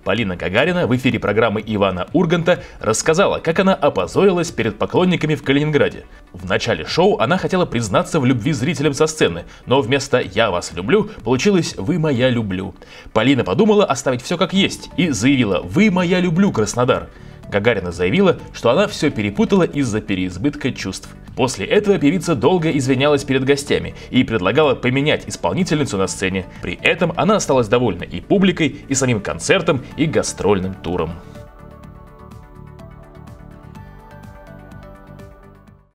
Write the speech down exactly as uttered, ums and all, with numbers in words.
Полина Гагарина в эфире программы Ивана Урганта рассказала, как она опозорилась перед поклонниками в Калининграде. В начале шоу она хотела признаться в любви зрителям со сцены, но вместо «я вас люблю» получилось «вы моя люблю». Полина подумала оставить все как есть и заявила «вы моя люблю, Краснодар». Гагарина заявила, что она все перепутала из-за переизбытка чувств. После этого певица долго извинялась перед гостями и предлагала поменять исполнительницу на сцене. При этом она осталась довольна и публикой, и самим концертом, и гастрольным туром.